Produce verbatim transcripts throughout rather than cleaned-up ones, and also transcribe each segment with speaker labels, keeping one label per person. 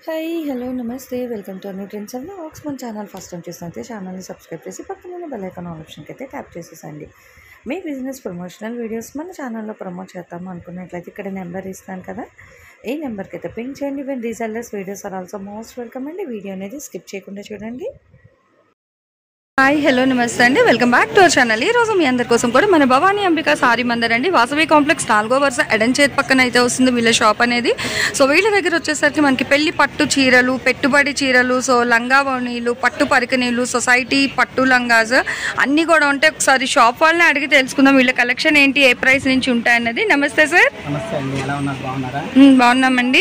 Speaker 1: Hi hello నమస్తే welcome to new trends and vlogs. మన channel first time చూసినట్లయితే ఛానల్ని సబ్స్క్రైబ్ చేసి పక్కన బెల్ ఐకాన్ ఆప్షన్కి అయితే ట్యాప్ చేసేసండి. మీ బిజినెస్ ప్రమోషనల్ వీడియోస్ మన ఛానల్లో ప్రమోట్ చేద్దాము అనుకున్నట్లయితే ఇక్కడ నెంబర్ ఇస్తాను కదా, ఈ నెంబర్కి అయితే పింక్ చేయండి. Even resellers videos are also most welcome అండి. వీడియో అనేది స్కిప్ చేయకుండా చూడండి. హాయ్ హలో నమస్తే అండి, welcome back to our channel. ఈ రోజు మీ అందరి కోసం కూడా మన భవానీ అంబిక సారీ మందర్ అండి, వాసవి కాంప్లెక్స్ నాలుగో వరుస ఎడంచేతి పక్కన అయితే వస్తుంది వీళ్ళ షాప్ అనేది. సో వీళ్ళ దగ్గర వచ్చేసరికి మనకి పెళ్లి పట్టు చీరలు, పెట్టుబడి చీరలు, సో లంగా ఓణీలు, పట్టు పరికనీలు, సొసైటీ పట్టు లంగాస్ అన్నీ కూడా ఉంటాయి. ఒకసారి షాప్ వాళ్ళని అడిగి తెలుసుకుందాం వీళ్ళ కలెక్షన్ ఏంటి, ఏ ప్రైస్ నుంచి ఉంటాయన్నది. నమస్తే సార్.
Speaker 2: నమస్తే అండి, ఎలా ఉన్నారు? బాగున్నారా?
Speaker 1: బాగున్నామండి.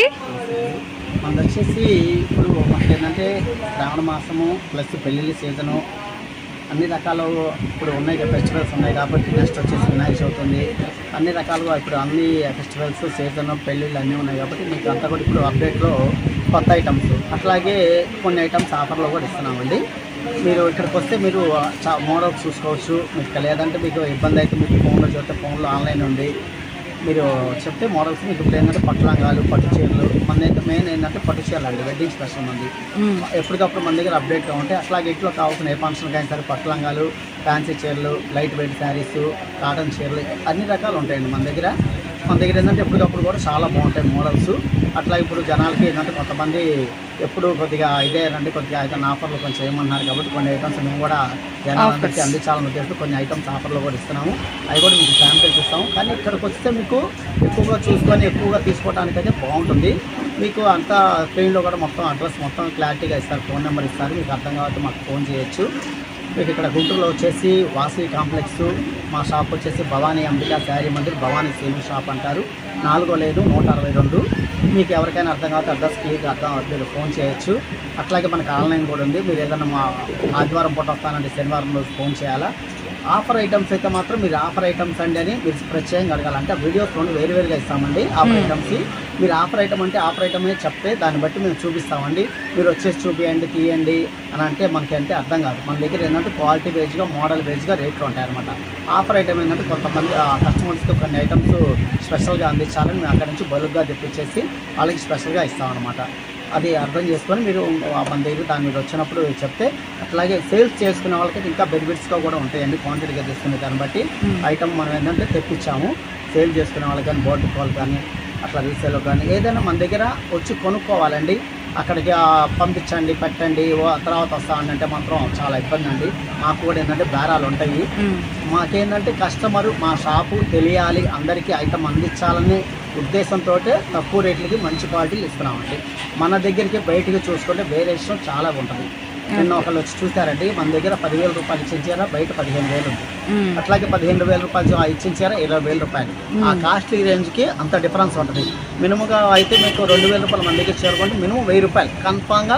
Speaker 2: మనది వచ్చేసి ఇప్పుడు మనకి ఏంటంటే శ్రావణ మాసము ప్లస్ పెళ్ళిళ్ళ సీజను అన్ని రకాలు ఇప్పుడు ఉన్నాయి కదా, ఫెస్టివల్స్ ఉన్నాయి కాబట్టి నెక్స్ట్ వచ్చేసి వినాయక చవితి ఉంది. అన్ని రకాలుగా ఇప్పుడు అన్ని ఫెస్టివల్స్ సీజన్ పెళ్ళిళ్ళు అన్నీ ఉన్నాయి కాబట్టి మీకు అంతా కూడా ఇప్పుడు అప్డేట్లో కొత్త ఐటమ్స్ అట్లాగే కొన్ని ఐటమ్స్ ఆఫర్లో కూడా ఇస్తున్నామండి. మీరు ఇక్కడికి వస్తే మీరు మోడల్స్ చూసుకోవచ్చు. మీకు లేదంటే మీకు ఇబ్బంది అయితే మీకు ఫోన్లో చూస్తే ఫోన్లో ఆన్లైన్ ఉంది, మీరు చెప్తే మోడల్స్ మీకు ఇప్పుడు ఏంటంటే పట్టు లంగాలు, పట్టు చీరలు. మన అయితే మెయిన్ ఏంటంటే పట్టు చీరలు అండి, వెడ్డింగ్ స్పెషల్ మంది. ఎప్పటికప్పుడు మన దగ్గర అప్డేట్గా ఉంటాయి. అట్లాగే ఇంట్లో కావాల్సిన ఏ ఫంక్షన్కి అయినా సరే పట్టు లంగాలు, ఫ్యాన్సీ చీరలు, లైట్ వెయిట్ శారీస్, కాటన్ చీరలు అన్ని రకాలు ఉంటాయండి మన దగ్గర. మన దగ్గర ఏంటంటే ఎప్పటికప్పుడు కూడా చాలా బాగుంటాయి మోడల్స్. అట్లా ఇప్పుడు జనాలకి ఏంటంటే కొంతమంది ఎప్పుడు కొద్దిగా ఇదే రండి కొద్దిగా ఐటమ్ ఆఫర్లు కొంచెం ఏమన్నారు కాబట్టి కొన్ని ఐటమ్స్ మేము కూడా జనాలందరికీ అందించాలని ఉద్దేశంతో కొన్ని ఐటమ్స్ ఆఫర్లో కూడా ఇస్తున్నాము. అవి కూడా మీకు శాంపిల్స్ ఇస్తాము. కానీ ఇక్కడికి వస్తే మీకు ఎక్కువగా చూసుకొని ఎక్కువగా తీసుకోవడానికి అయితే బాగుంటుంది. మీకు అంతా స్క్రీన్లో కూడా మొత్తం అడ్రస్ మొత్తం క్లారిటీగా ఇస్తారు, ఫోన్ నెంబర్ ఇస్తారు. మీకు అర్థం కాబట్టి మాకు ఫోన్ చేయొచ్చు. మీకు ఇక్కడ గుంటూరులో వచ్చేసి వాసవి కాంప్లెక్స్, మా షాప్ వచ్చేసి Bhavani Ambika saree Mandir, Bhavani sale shop అంటారు. నాలుగో లేదు నూట అరవై రెండు. మీకు ఎవరికైనా అర్థం కావచ్చు అడ్రస్ క్లియర్గా అర్థం మీరు ఫోన్ చేయొచ్చు. అట్లాగే మనకు ఆన్లైన్ కూడా ఉంది. మీరు ఏదైనా మా ఆదివారం పూట వస్తానంటే శనివారం రోజు ఫోన్ చేయాలా. ఆఫర్ ఐటమ్స్ అయితే మాత్రం మీరు ఆఫర్ ఐటమ్స్ అండి అని మీరు ప్రత్యేకంగా అడగాలంటే వీడియోస్ రెండు వేరు వేరుగా ఇస్తామండి. ఆఫర్ ఐటమ్స్ మీరు ఆఫర్ ఐటమ్ అంటే ఆఫర్ ఐటమ్ అని చెప్తే దాన్ని బట్టి మేము చూపిస్తామండి. మీరు వచ్చేసి చూపియండి తీయండి అని అంటే మనకి అంటే అర్థం కాదు. మన దగ్గర ఏంటంటే క్వాలిటీ బేస్గా మోడల్ బేస్గా రేట్లు ఉంటాయి అనమాట. ఆఫర్ ఐటమ్ ఏంటంటే కొంతమంది కస్టమర్స్కి కొన్ని ఐటమ్స్ స్పెషల్గా అందించాలని మేము అక్కడి నుంచి బల్క్గా తెప్పించేసి వాళ్ళకి స్పెషల్గా ఇస్తామన్నమాట. అది అర్థం చేసుకొని మీరు మన దగ్గర దాని మీద వచ్చినప్పుడు చెప్తే అట్లాగే సేల్స్ చేసుకునే వాళ్ళకి ఇంకా బెనిఫిట్స్గా కూడా ఉంటాయండి. క్వాంటిటీగా తీసుకునే దాన్ని బట్టి ఐటమ్ మనం ఏంటంటే తెప్పించాము. సేల్ చేసుకునే వాళ్ళకి కానీ బోర్డు కాల్ కానీ అట్లా రీసేల్ కానీ ఏదైనా మన దగ్గర వచ్చి కొనుక్కోవాలండి. అక్కడికి పంపించండి పెట్టండి తర్వాత వస్తామండి అంటే మాత్రం చాలా ఇబ్బంది అండి. మాకు కూడా ఏంటంటే బేరాలు ఉంటాయి. మాకేంటంటే కస్టమరు మా షాపు తెలియాలి, అందరికీ ఐటమ్ అందించాలనే ఉద్దేశంతో తక్కువ రేట్లకి మంచి క్వాలిటీలు ఇస్తున్నామండి. మన దగ్గరికి బయటికి చూసుకుంటే వేరియేషన్ చాలా ఉంటుంది. నిన్న ఒకళ్ళు వచ్చి చూసారండి, మన దగ్గర పదివేల రూపాయలు ఇచ్చించారా, బయట పదిహేను వేలు ఉంది. అట్లాగే పదిహేను వేల రూపాయలు ఇచ్చించారా, ఇరవై వేల రూపాయలు. ఆ కాస్ట్లీ రేంజ్కి అంత డిఫరెన్స్ ఉంటుంది. మినిమంగా అయితే మీకు రెండు వేల రూపాయలు మన దగ్గర చేరుకుంటే మినిమం వెయ్యి రూపాయలు కన్ఫామ్గా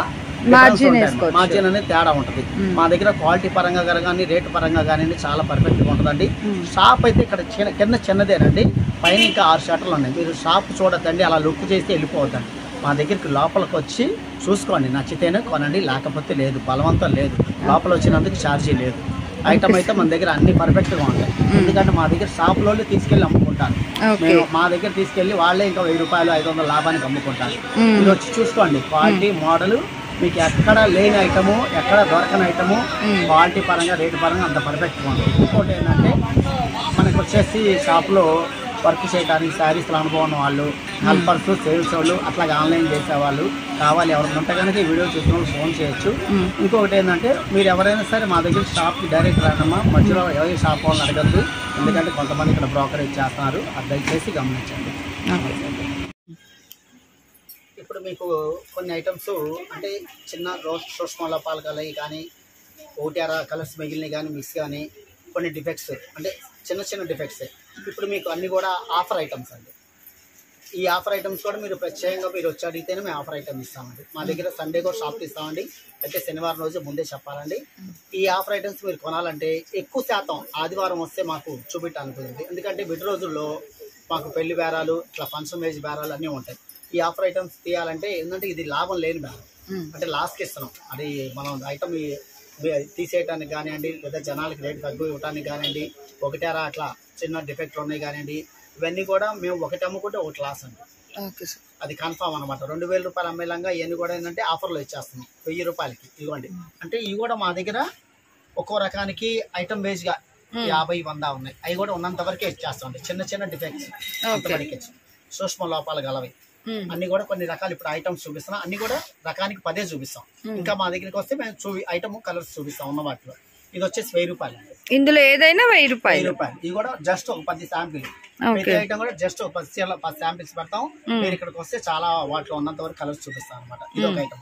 Speaker 2: మార్జిన్ అనేది తేడా ఉంటుంది. మా దగ్గర క్వాలిటీ పరంగా కానీ రేటు పరంగా కానీ చాలా పర్ఫెక్ట్గా ఉంటుందండి. షాప్ అయితే ఇక్కడ చిన్న కింద చిన్నదేనండి, పైన ఇంకా ఆరు షటర్లు ఉన్నాయి. మీరు షాప్ చూడొద్దండి, అలా లుక్ చేసి వెళ్ళిపోవద్దండి. మా దగ్గరికి లోపలికి వచ్చి చూసుకోండి, నచ్చితేనే కొనండి, లేకపోతే లేదు, బలవంతం లేదు. లోపల వచ్చినందుకు ఛార్జీ లేదు. ఐటమ్ అయితే మన దగ్గర అన్ని పర్ఫెక్ట్గా ఉంటాయి. ఎందుకంటే మా దగ్గర షాప్లో తీసుకెళ్ళి అమ్ముకుంటాను. మేము మా దగ్గర తీసుకెళ్ళి వాళ్ళే ఇంకా వెయ్యి రూపాయలు ఐదు వందల లాభానికి అమ్ముకుంటాను. మీరు వచ్చి చూసుకోండి, క్వాలిటీ మోడల్ మీకు ఎక్కడ లేని ఐటము, ఎక్కడ దొరకని ఐటము, క్వాలిటీ పరంగా రేటు పరంగా అంత పర్ఫెక్ట్గా ఉంటుంది. ఇంకోటి ఏంటంటే మనకు వచ్చేసి షాప్లో వర్క్ చేయడానికి శారీస్లో అనుభవం ఉన్న వాళ్ళు, హెల్పర్స్, సేల్స్ వాళ్ళు, అట్లాగే ఆన్లైన్ చేసేవాళ్ళు కావాలి ఎవరైనా ఉంటే కనుక ఈ వీడియో చూసిన వాళ్ళు ఫోన్ చేయొచ్చు. ఇంకొకటి ఏంటంటే మీరు ఎవరైనా సరే మా దగ్గర షాప్కి డైరెక్ట్ రానమ్మా, మధ్యలో ఎవరి షాప్ వాళ్ళని అడగద్దు. ఎందుకంటే కొంతమంది ఇక్కడ బ్రోకరేజ్ చేస్తున్నారు, అది దయచేసి గమనించండి. ఇప్పుడు మీకు కొన్ని ఐటమ్స్ అంటే చిన్న రోజ్ సూక్ష్మ లోపాలు కానీ ఒకటి అర కలర్స్ మిగిలినవి కానీ మిక్స్ కానీ కొన్ని డిఫెక్ట్స్ అంటే చిన్న చిన్న డిఫెక్ట్స్. ఇప్పుడు మీకు అన్నీ కూడా ఆఫర్ ఐటమ్స్ అండి. ఈ ఆఫర్ ఐటమ్స్ కూడా మీరు ప్రత్యేకంగా మీరు వచ్చి అడిగితేనే మేము ఆఫర్ ఐటమ్ ఇస్తామండి. మా దగ్గర సండే కూడా షాప్కి ఇస్తామండి, అయితే శనివారం రోజు ముందే చెప్పాలండి. ఈ ఆఫర్ ఐటమ్స్ మీరు కొనాలంటే ఎక్కువ శాతం ఆదివారం వస్తే మాకు చూపించాలనుకుంటుంది. ఎందుకంటే విడి రోజుల్లో మాకు పెళ్లి బేరాలు ఇట్లా ఫంక్షన్ వేజ్ బేరాలు అన్నీ ఉంటాయి. ఈ ఆఫర్ ఐటమ్స్ తీయాలంటే ఏంటంటే ఇది లాభం లేని బేరం, అంటే లాస్కి ఇస్తున్నాం. అది మనం ఐటమ్ తీసేయటానికి కానివ్వండి, లేదా జనాలకి రేటు తగ్గు ఇవ్వడానికి కానివ్వండి, ఒకటారా అట్లా చిన్న డిఫెక్ట్లు ఉన్నాయి కానివ్వండి, ఇవన్నీ కూడా మేము ఒకటి అమ్ముకుంటే ఒకటి లాస్ అండి.
Speaker 1: Okay sir.
Speaker 2: అది కన్ఫామ్ అనమాట. రెండు వేల రూపాయలు అమ్మేలాగా ఇవన్నీ కూడా ఏంటంటే ఆఫర్లో ఇచ్చేస్తున్నాం వెయ్యి రూపాయలకి. ఇవ్వండి అంటే ఇవి కూడా మా దగ్గర ఒక్కో రకానికి ఐటమ్ బేస్గా యాభై వంద ఉన్నాయి. అవి కూడా ఉన్నంత వరకే ఇచ్చేస్తాం. చిన్న చిన్న డిఫెక్ట్స్ అంతవరకే, సూక్ష్మ లోపాలు గలవి అన్ని కూడా కొన్ని రకాలు ఇప్పుడు ఐటమ్స్ చూపిస్తున్నాం. అన్ని కూడా రకానికి పదే చూపిస్తాం. ఇంకా మా దగ్గరికి వస్తే మేము చూ ఐటమ్ కలర్స్ చూపిస్తాం ఉన్న వాటిలో. ఇది వచ్చేసి వెయ్యి రూపాయలు.
Speaker 3: ఇందులో ఏదైనా వెయ్యి రూపాయలు
Speaker 2: వెయ్యి రూపాయలు ఇది కూడా జస్ట్ ఒక పది శాంపిల్. ప్రతి ఐటమ్ కూడా జస్ట్ ఒక పది చీరల పది శాంపిల్స్ పెడతాం. మీరు ఇక్కడికి వస్తే చాలా వాటిలో ఉన్నంత వరకు కలర్స్ చూపిస్తాం అనమాట. ఇది ఒక ఐటమ్.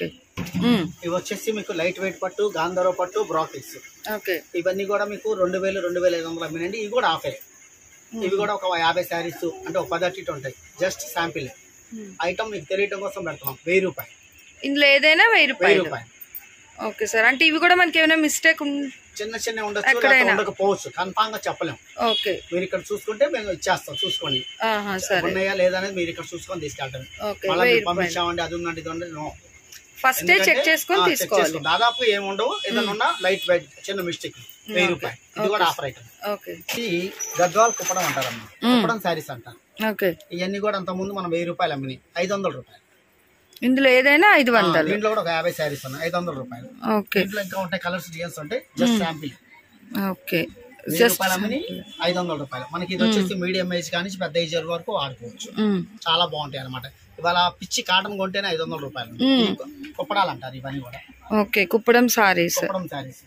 Speaker 2: ఇవి వచ్చేసి మీకు లైట్ వెయిట్ పట్టు, గాంధర్వ పట్టు, బ్రాకెట్స్. ఇవన్నీ కూడా మీకు రెండు వేలు రెండు వేల ఐదు వందలు అమ్మినండి. ఇవి కూడా ఆఫే. ఇవి కూడా ఒక యాభై శారీస్ అంటే ఒక పది అట్టి ఉంటాయి. జస్ట్ శాంపిల్ ఐటమ్ మీకు తెలియటం కోసం పెడతాం. వెయ్యి రూపాయలు
Speaker 3: ఇందులో ఏదైనా వెయ్యి రూపాయలు. Okay sir. అంటే ఇవి కూడా మనకి ఏమైనా మిస్టేక్
Speaker 2: చిన్న చిన్న ఉండొచ్చు, ఉండకపోవచ్చు, కన్ఫామ్ గా చెప్పలేము. ఓకే, మీరు ఇక్కడ చూసుకుంటే మేము ఇచ్చేస్తాం. చూసుకొని ఉన్నాయా లేదా అనేది మీరు ఇక్కడ చూసుకొని తీసుకెళ్తాం. పంపించామండి అది ఉందండి ఇది ఉండండి నో,
Speaker 3: ఫస్ట్ చెక్ చేసుకొని తీసుకోవాలి.
Speaker 2: దాదాపు ఏముండవు. ఏదైనా ఉన్నా లైట్ వెయిట్ చిన్న మిస్టేక్ వెయ్యి రూపాయలు. ఇది కూడా ఆఫర్ ఐటమ్. ఈ గద్వాల్ కుప్పడం అంటారమ్మా, కుప్పడం శారీస్ అంటారు. ఇవన్నీ కూడా అంత ముందు మనం వెయ్యి రూపాయలు అమ్మినాయి, ఐదు వందల రూపాయలు.
Speaker 3: ఇందులో ఏదైనా ఐదు వందలు.
Speaker 2: దీంట్లో కూడా ఒక యాభై శారీస్ ఉన్నాయి, ఐదు వందల రూపాయలు. దీంట్లో ఇంకా ఉంటాయి కలర్స్, డిజైన్స్ ఉంటాయి. జస్ట్ శాంపిల్
Speaker 3: ఓకే
Speaker 2: రూపాయలు అమ్మని ఐదు వందల రూపాయలు. మనకి ఇది వచ్చేసి మీడియం ఏజ్ కానీ పెద్ద ఏజ్ వరకు వాడుకోవచ్చు. చాలా బాగుంటాయి అనమాట. ఇవాళ పిచ్చి కాటన్ కొంటేనే ఐదు వందల రూపాయలు. కుప్పడాలు అంటారు ఇవన్నీ కూడా.
Speaker 3: Okay, Kuppadam sarees.
Speaker 2: Kuppadam sarees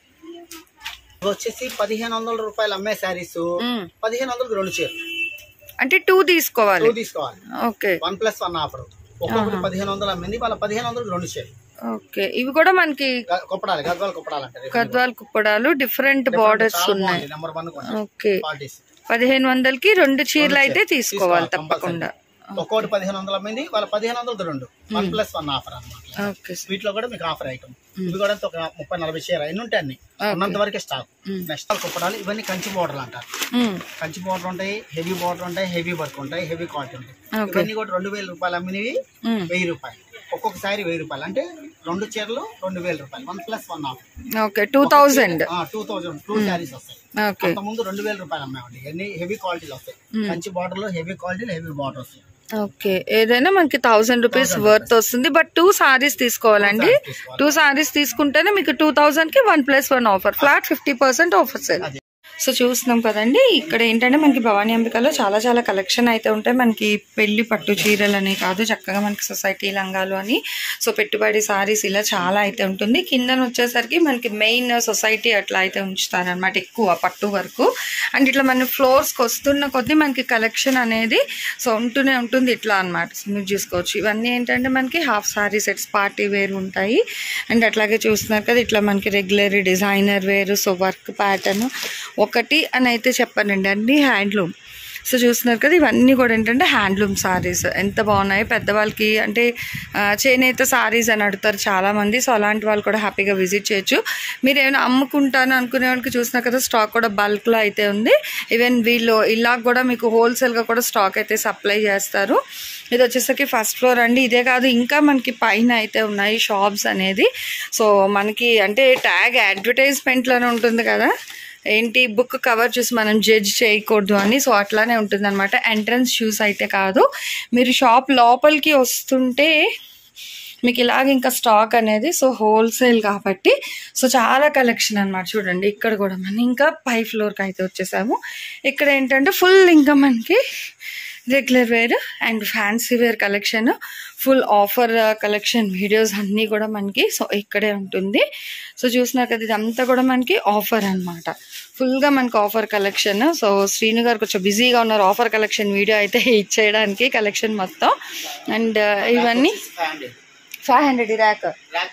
Speaker 2: ఇవి వచ్చేసి పదిహేను వందల రూపాయలు అమ్మే శారీస్ పదిహేను వందలకు రెండు చీరలు.
Speaker 3: అంటే టూ తీసుకోవాలి.
Speaker 2: టూ తీసుకోవాలి. Okay, one plus one offer. ఒక్కొక్కటి పదిహేను వందలు అమ్మింది, వాళ్ళ పదిహేను వందలకు రెండు చీరలు.
Speaker 3: ఓకే, ఇవి కూడా మనకి
Speaker 2: కుప్పడాలు, గద్వాల్ కుప్పడాలు అంటారు.
Speaker 3: గద్వాల్ కుప్పడాలు డిఫరెంట్ బార్డర్స్ ఉన్నాయి.
Speaker 2: Number one.
Speaker 3: ఓకే, పదిహేను వందలకి రెండు చీరలు అయితే తీసుకోవాలి తప్పకుండా.
Speaker 2: ఒక్కోటి పదిహేను వందలు అమ్మింది, వాళ్ళ పదిహేను వందలు రెండు, వన్ ప్లస్ వన్ ఆఫర్ అనమాట. వీటిలో కూడా మీకు ఆఫర్ ఐటమ్. ఇవి కూడా ఒక ముప్పై నలభై చీర ఎన్ని ఉంటాయి, అన్ని ఉన్నంత వరకే స్టాక్. నెక్స్ట్ కుప్పడాలు ఇవన్నీ కంచి బోర్డర్లు అంటారు. కంచి బోర్డర్ ఉంటాయి, హెవీ బోర్డర్ ఉంటాయి, హెవీ వర్క్ ఉంటాయి, హెవీ క్వాలిటీ ఉంటాయి. ఇవన్నీ కూడా రెండు వేల రూపాయలు అమ్మినవి వెయ్యి రూపాయలు. ఒక్కొక్క సారీ వెయ్యి రూపాయలు అంటే రెండు చీరలు రెండు వేల రూపాయలు, one plus one offer.
Speaker 3: Okay, two thousand
Speaker 2: two thousand two sarees వస్తాయి. అంత ముందు రెండు వేల రూపాయలు అమ్మామండి. అన్ని హెవీ క్వాలిటీలు వస్తాయి. కంచి బోర్డర్ లో హెవీ క్వాలిటీలు, హెవీ బోర్డర్ వస్తాయి.
Speaker 3: ఓకే, ఏదైనా మనకి థౌసండ్ రూపీస్ వర్త్ వస్తుంది. బట్ టూ సారీస్ తీసుకోవాలండి. టూ సారీస్ తీసుకుంటేనే మీకు టూ థౌసండ్ కి one plus one offer, flat fifty percent offer sale. So చూస్తున్నాం కదండి, ఇక్కడ ఏంటంటే మనకి భవానీ అంబికలో చాలా చాలా కలెక్షన్ అయితే ఉంటాయి. మనకి పెళ్లి పట్టు చీరలు అనే కాదు, చక్కగా మనకి సొసైటీ లంగాలు అని, సో పెట్టుబడి సారీస్ ఇలా చాలా అయితే ఉంటుంది. కిందన వచ్చేసరికి మనకి మెయిన్ సొసైటీ అట్లా అయితే ఉంచుతారనమాట, ఎక్కువ పట్టు వరకు. అండ్ ఇట్లా మన ఫ్లోర్స్కి వస్తున్న కొద్దీ మనకి కలెక్షన్ అనేది సో ఉంటూనే ఉంటుంది ఇట్లా అనమాట. మీరు చూసుకోవచ్చు ఇవన్నీ ఏంటంటే మనకి half saree sets, party wear ఉంటాయి. అండ్ అట్లాగే చూస్తున్నారు కదా ఇట్లా మనకి రెగ్యులర్, డిజైనర్ వేరు, సో వర్క్ ప్యాటర్న్ ఒకటి అని అయితే చెప్పానండి, అన్ని హ్యాండ్లూమ్. సో చూస్తున్నారు కదా ఇవన్నీ కూడా ఏంటంటే హ్యాండ్లూమ్ సారీస్ ఎంత బాగున్నాయి. పెద్దవాళ్ళకి అంటే చేనేత సారీస్ అని అడుగుతారు చాలామంది, సో అలాంటి వాళ్ళు కూడా హ్యాపీగా విజిట్ చేయొచ్చు. మీరు ఏమైనా అమ్ముకుంటాను అనుకునే వాళ్ళకి చూసినా కదా స్టాక్ కూడా బల్క్లో అయితే ఉంది. ఈవెన్ వీళ్ళు ఇలా కూడా మీకు హోల్సేల్గా కూడా స్టాక్ అయితే సప్లై చేస్తారు. ఇది వచ్చేసరికి ఫస్ట్ ఫ్లోర్ అండి. ఇదే కాదు ఇంకా మనకి పైన అయితే ఉన్నాయి షాప్స్ అనేది. సో మనకి అంటే ట్యాగ్ అడ్వర్టైజ్మెంట్లోనే ఉంటుంది కదా, ఏంటి బుక్ కవర్ చూసి మనం జడ్జ్ చేయకూడదు అని, సో అట్లానే ఉంటుంది అనమాట. ఎంట్రన్స్ షూస్ అయితే కాదు, మీరు షాప్ లోపలికి వస్తుంటే మీకు ఇలాగ ఇంకా స్టాక్ అనేది సో హోల్సేల్ కాబట్టి సో చాలా కలెక్షన్ అనమాట. చూడండి ఇక్కడ కూడా మనం ఇంకా పై ఫ్లోర్కి అయితే వచ్చేసాము. ఇక్కడ ఏంటంటే ఫుల్ ఇంకా మనకి regular wear and fancy wear collection, full offer collection videos అన్నీ కూడా మనకి సో ఇక్కడే ఉంటుంది. సో చూసినారు కదా ఇదంతా కూడా మనకి ఆఫర్ అనమాట, ఫుల్గా మనకి ఆఫర్ కలెక్షన్. సో శ్రీను గారు కొంచెం బిజీగా ఉన్నారు ఆఫర్ కలెక్షన్ వీడియో అయితే ఇచ్చేయడానికి కలెక్షన్ మొత్తం. అండ్ ఇవన్నీ ఫైవ్ హండ్రెడ్ ఈ ర్యాక్,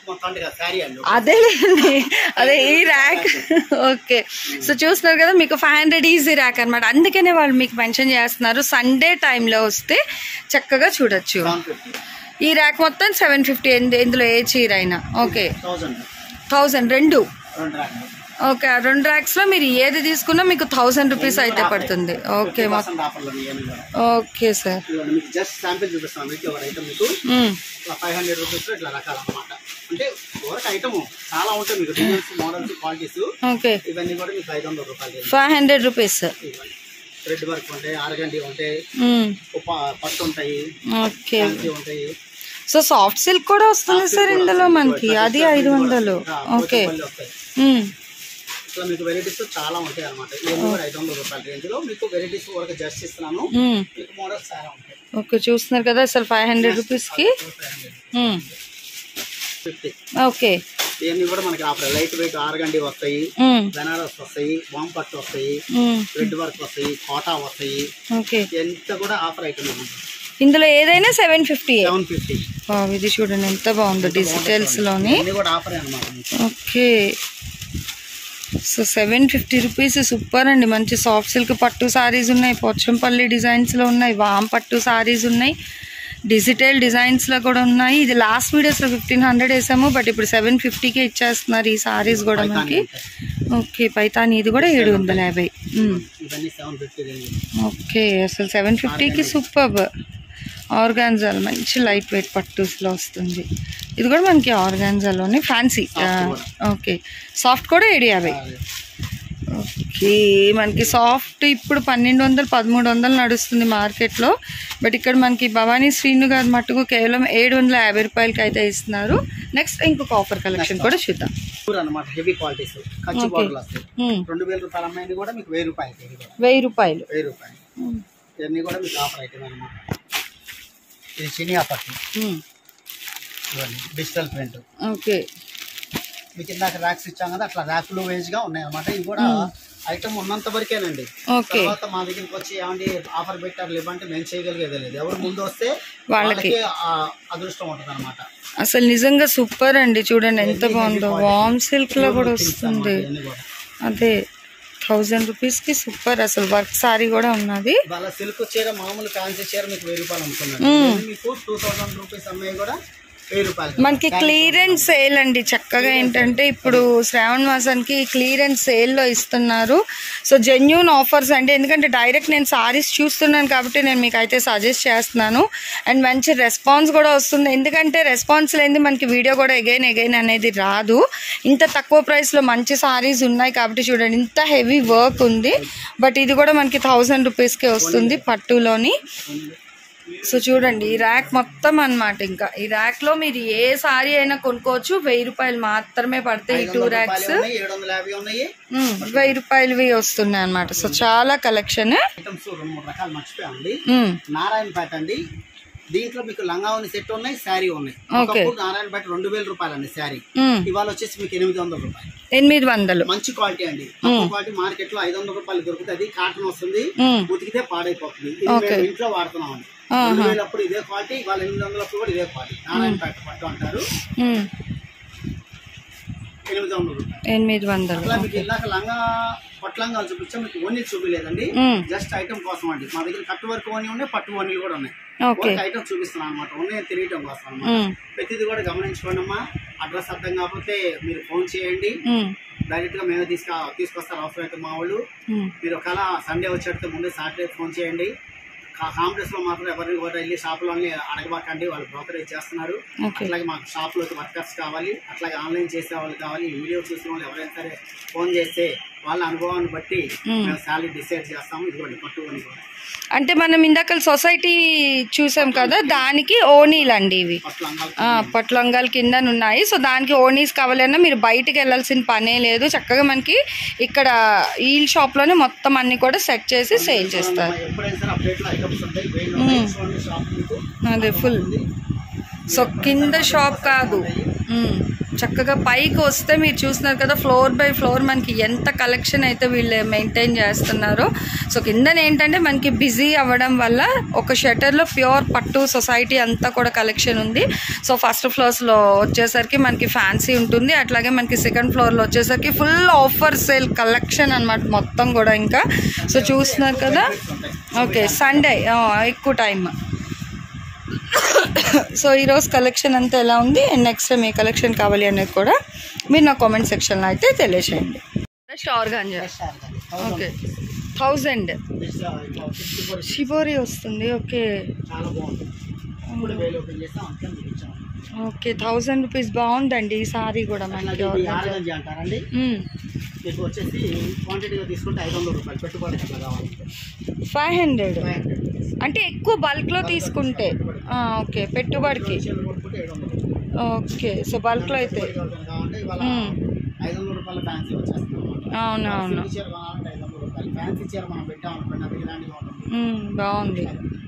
Speaker 3: అదేలేండి అదే ఈ ర్యాక్. ఓకే, సో చూస్తున్నారు కదా మీకు ఫైవ్ హండ్రెడ్ ఈజీ ర్యాక్ అనమాట. అందుకనే వాళ్ళు మీకు మెన్షన్ చేస్తున్నారు సండే టైంలో వస్తే చక్కగా చూడొచ్చు. ఈ ర్యాక్ మొత్తం సెవెన్ ఫిఫ్టీ, ఇందులో ఏ చీర అయినా. ఓకే, థౌజండ్ రెండు. ఓకే, రెండు ర్యాక్స్ లో మీరు ఏది తీసుకున్నా మీకు థౌసండ్ రూపీస్ అయితే పడుతుంది. Okay okay sir. Okay, five hundred rupees
Speaker 2: thread work ఉంటాయి, ఆరగండి ఉంటాయి, పట్టు ఉంటాయి,
Speaker 3: ఓకే
Speaker 2: ఉంటాయి.
Speaker 3: సో సాఫ్ట్ సిల్క్ కూడా వస్తుంది సార్ ఇందులో మనకి, అది ఐదు వందలు. ఓకే
Speaker 2: ఇట్లా మీకు వెరైటీస్ చాలా ఉంటాయి అనమాట. ఇవన్నీ కూడా ఐదు వందల రూపాయల రేంజ్ లో మీకు వెరైటీస్ వరకు జస్ట్ ఇస్తున్నాను. మీకు మోడల్స్ చాలా ఉంటాయి.
Speaker 3: ఓకే చూస్తున్నారు కదా అసలు ఫైవ్ హండ్రెడ్ రూపీస్ కి
Speaker 2: ఫిఫ్టీ.
Speaker 3: ఓకే
Speaker 2: ఇవన్నీ కూడా మనకి ఆఫర్. లైట్ వెయిట్ ఆరగండి వస్తాయి, బెనారస్ వస్తాయి, వామ్ పట్టు వస్తాయి, థ్రెడ్ వర్క్ వస్తాయి, కోటా వస్తాయి.
Speaker 3: ఓకే
Speaker 2: ఎంత కూడా ఆఫర్ ఐటమ్
Speaker 3: ఇందులో ఏదైనా సెవెన్ ఫిఫ్టీ.
Speaker 2: Seven fifty.
Speaker 3: ఇది చూడండి ఎంత బాగుందో డిజిటల్స్ లోని. Okay so seven fifty rupees super అండి. మంచి సాఫ్ట్ సిల్క్ పట్టు సారీస్ ఉన్నాయి, పోచంపల్లి డిజైన్స్ లో ఉన్నాయి, వామ్ పట్టు సారీస్ ఉన్నాయి, డిజిటల్ డిజైన్స్ లో కూడా ఉన్నాయి. ఇది లాస్ట్ వీడియోస్ లో ఫిఫ్టీన్ హండ్రెడ్ వేసాము, బట్ ఇప్పుడు సెవెన్ ఫిఫ్టీకే ఇచ్చేస్తున్నారు ఈ సారీస్ కూడా మనకి. ఓకే పైతాని ఇది కూడా ఏడు వందల యాభై. ఓకే అసలు సెవెన్ ఫిఫ్టీకి సూపర్. ఆర్గాన్జాలో మంచి లైట్ వెయిట్ పట్టుస్లో వస్తుంది. ఇది కూడా మనకి ఆర్గాన్జాలోనే ఫ్యాన్సీ. ఓకే సాఫ్ట్ కూడా ఏడు యాభై. ఓకే మనకి సాఫ్ట్ ఇప్పుడు పన్నెండు వందలు పదమూడు వందలు నడుస్తుంది మార్కెట్లో, బట్ ఇక్కడ మనకి భవానీ శ్రీను గారు మట్టుకు కేవలం ఏడు వందల యాభై రూపాయలకి అయితే ఇస్తున్నారు. నెక్స్ట్ ఇంకొక ఆఫర్ కలెక్షన్ కూడా చూద్దాం.
Speaker 2: హెవీ క్వాలిటీస్ రెండు వేల రూపాయల అమ్మాయిని కూడా మీకు వెయ్యి రూపాయలు
Speaker 3: వెయ్యి రూపాయలు
Speaker 2: వెయ్యి రూపాయలు ఇవన్నీ కూడా మీకు ఆఫర్ ఐటమ్ అనమాట. ఇది చినియా పట్టు డిజిటల్ ప్రింట్.
Speaker 3: ఓకే
Speaker 2: మీకు ఇందాక ర్యాక్స్ ఇచ్చాం కదా అట్లా ర్యాక్లు వేజ్ గా ఉన్నాయి అనమాట. ఇవి కూడా ఐటమ్ ఉన్నంత వరకేనండి. తర్వాత మా దగ్గరికి వచ్చి ఏమండి ఆఫర్ పెట్టారు లేవంటే మేము చేయగలిగేది లేదు. ఎవరు ముందు వస్తే వాళ్ళకి అదృష్టం ఉంటుంది అనమాట.
Speaker 3: అసలు నిజంగా సూపర్ అండి. చూడండి ఎంత బాగుందో. వామ్ సిల్క్ లో కూడా వస్తుంది. అదే థౌజండ్ రూపీస్ కి సూపర్. అసలు వర్క్ సారీ కూడా ఉన్నది.
Speaker 2: వాళ్ళ సిల్క్ చీర మామూలు ఫ్యాన్సీ చీర మీకు వెయ్యి రూపాయలు అమ్ముతున్నారు. మీకు టూ థౌసండ్ రూపీస్ అమ్మాయి కూడా
Speaker 3: మనకి క్లియరెన్స్ సేల్ అండి. చక్కగా ఏంటంటే ఇప్పుడు శ్రావణ మాసానికి క్లియరెన్స్ సేల్ లో ఇస్తున్నారు. సో జెన్యూన్ ఆఫర్స్ అండి. ఎందుకంటే డైరెక్ట్ నేను సారీస్ చూస్తున్నాను కాబట్టి నేను మీకు అయితే సజెస్ట్ చేస్తున్నాను. అండ్ మంచి రెస్పాన్స్ కూడా వస్తుంది. ఎందుకంటే రెస్పాన్స్ లేని మనకి వీడియో కూడా ఎగైన్ ఎగైన్ అనేది రాదు. ఇంత తక్కువ ప్రైస్ లో మంచి సారీస్ ఉన్నాయి కాబట్టి చూడండి ఇంత హెవీ వర్క్ ఉంది. బట్ ఇది కూడా మనకి థౌసండ్ రూపీస్ కే వస్తుంది పట్టులోని. సో చూడండి ఈ ర్యాక్ మొత్తం అన్నమాట. ఇంకా ఈ ర్యాక్ లో మీరు ఏ సారీ అయినా కొనుక్కోవచ్చు. వెయ్యి రూపాయలు మాత్రమే పడతాయి. ఈ టూ ర్యాక్స్ వెయ్యి రూపాయలవి వస్తున్నాయి అనమాట. సో చాలా కలెక్షన్.
Speaker 2: నారాయణపేట అండి. దీంట్లో మీకు లంగావని సెట్ ఉన్నాయి, శారీ ఉన్నాయి. నారాయణపేట రెండు వేల రూపాయలు అండి శారీ. ఇవాళ వచ్చేసి మీకు ఎనిమిది వందల రూపాయలు.
Speaker 3: ఎనిమిది వందలు
Speaker 2: మంచి క్వాలిటీ అండి. క్వాలిటీ మార్కెట్ లో ఐదు వందల రూపాయలు దొరుకుతుంది. కాటన్ వస్తుంది, ఉతికితే పాడైపోతుంది. ఇంట్లో వాడుతున్నాం అండి. రెండు వేలప్పుడు ఇదే క్వాలిటీ, ఇవాళ ఎనిమిది వందలప్పుడు కూడా ఇదే క్వాలిటీ. నారాయణపేట పట్టు అంటారు. ఎనిమిది వందల రూపాయలు
Speaker 3: ఎనిమిది వందలు
Speaker 2: అట్లా మీకు ఇలాగ లంగా పట్లంగాలు చూపించా. మీకు ఓన్లీ చూపించలేదండి, జస్ట్ ఐటమ్ కోసం అండి. మా దగ్గర కట్టు వర్క్ ఓనీ ఉన్నాయి, పట్టు ఓనీలు కూడా ఉన్నాయి. ఐటమ్ చూపిస్తున్నాను అనమాట, ఉన్నాయి తెలియటం కోసం అనమాట. ప్రతిది కూడా గమనించుకోండి అమ్మా. అడ్రస్ అర్థం కాకపోతే మీరు ఫోన్ చేయండి, డైరెక్ట్ గా మేమే తీసుకు తీసుకొస్తారు అవసరం అయితే మా వాళ్ళు. మీరు ఒకవేళ సండే వచ్చేటప్పుడు ముందే సాటర్డే ఫోన్ చేయండి. కాంప్లెక్స్ లో మాత్రం ఎవరిని కూడా వెళ్ళి షాప్ లో అడగబాకండి, వాళ్ళు బ్రోకరేజ్ చేస్తున్నారు. అట్లాగే మాకు షాప్ లో వర్కర్స్ కావాలి, అట్లాగే ఆన్లైన్ చేసే వాళ్ళు కావాలి. వీడియో చూసిన వాళ్ళు ఎవరైనా సరే ఫోన్ చేస్తే వాళ్ళ అనుభవాన్ని బట్టి మేము శాలరీ డిసైడ్ చేస్తాము. ఇదిగోండి పట్టుకొని కూడా
Speaker 3: అంటే మనం ఇందాక సొసైటీ చూసాం కదా, దానికి ఓనీలు అండి ఇవి పట్లంగాల కింద ఉన్నాయి. సో దానికి ఓనీస్ కావాలన్నా మీరు బయటికి వెళ్ళాల్సిన పనే లేదు. చక్కగా మనకి ఇక్కడ ఈ షాప్ లోనే మొత్తం అన్ని కూడా సెట్ చేసి సేల్ చేస్తారు. అదే ఫుల్. సో కింద షాప్ కాదు, చక్కగా పైకి వస్తే మీరు చూస్తున్నారు కదా ఫ్లోర్ బై ఫ్లోర్ మనకి ఎంత కలెక్షన్ అయితే వీళ్ళు మెయింటైన్ చేస్తున్నారో. సో కింద ఏంటంటే మనకి బిజీ అవ్వడం వల్ల ఒక షట్టర్లో ప్యూర్ పట్టు సొసైటీ అంతా కూడా కలెక్షన్ ఉంది. సో ఫస్ట్ ఫ్లోర్స్లో వచ్చేసరికి మనకి ఫ్యాన్సీ ఉంటుంది, అట్లాగే మనకి సెకండ్ ఫ్లోర్లో వచ్చేసరికి ఫుల్ ఆఫర్ సేల్ కలెక్షన్ అనమాట మొత్తం కూడా. ఇంకా సో చూస్తున్నారు కదా. ఓకే సండే ఎక్కువ టైం. సో ఈరోజు కలెక్షన్ అంతా ఎలా ఉంది అండ్ నెక్స్ట్ టైం ఏ కలెక్షన్ కావాలి అనేది కూడా మీరు నా కామెంట్ సెక్షన్లో అయితే తెలియచేయండి. ఆర్గాంజా ఓకే థౌజండ్ షిబోరి వస్తుంది. ఓకే ఓకే థౌజండ్ రూపీస్ బాగుందండి ఈ సారీ కూడా మనకి.
Speaker 2: మీకు వచ్చేసి క్వాంటిటీగా తీసుకుంటే ఐదు వందల రూపాయలు పెట్టుబడి అట్లా కావాలంటే
Speaker 3: ఫైవ్ హండ్రెడ్
Speaker 2: ఫైవ్ హండ్రెడ్
Speaker 3: అంటే ఎక్కువ బల్క్లో తీసుకుంటే ఓకే పెట్టుబడికి
Speaker 2: కొనుక్కుంటే ఏడు వందలు
Speaker 3: ఓకే సో బల్క్లో అయితే
Speaker 2: కావాలంటే ఇవాళ ఐదు వందల రూపాయల ఫ్యాన్సీ వచ్చేస్తుంది
Speaker 3: అవునవును
Speaker 2: చీర కావాలంటే ఐదు వందల రూపాయలు ఫ్యాన్సీ చీర మనం పెట్టామనుకోండి అది ఇలాంటిగా ఉంటుంది
Speaker 3: బాగుంది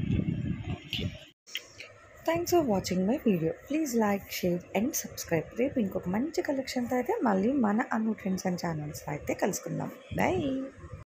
Speaker 1: thanks for watching my video. Please like, share and subscribe. రేపు ఇంకొక మంచి కలెక్షన్తో అయితే మళ్ళీ మన అను ట్రెండ్స్ అండ్ ఛానల్స్లో అయితే కలుసుకుందాం. బై.